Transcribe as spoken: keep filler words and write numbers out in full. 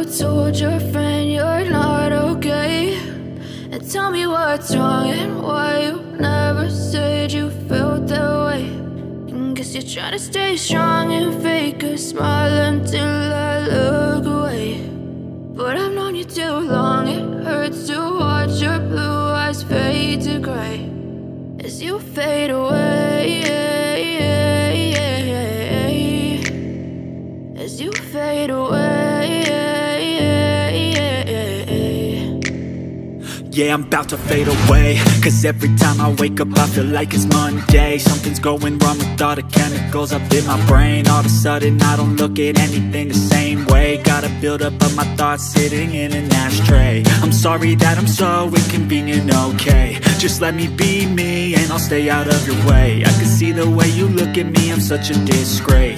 told your friend you're not okay? And tell me what's wrong and why you never said you felt that way. And guess you're trying to stay strong and fake a smile until I look away. But I've known you too long, it hurts to watch your blue eyes fade to gray as you fade away, as you fade away. Yeah, I'm about to fade away, cause every time I wake up I feel like it's Monday. Something's going wrong with all the chemicals up in my brain. All of a sudden I don't look at anything the same way. Gotta build up of my thoughts sitting in an ashtray. I'm sorry that I'm so inconvenient, okay? Just let me be me and I'll stay out of your way. I can see the way you look at me, I'm such a disgrace.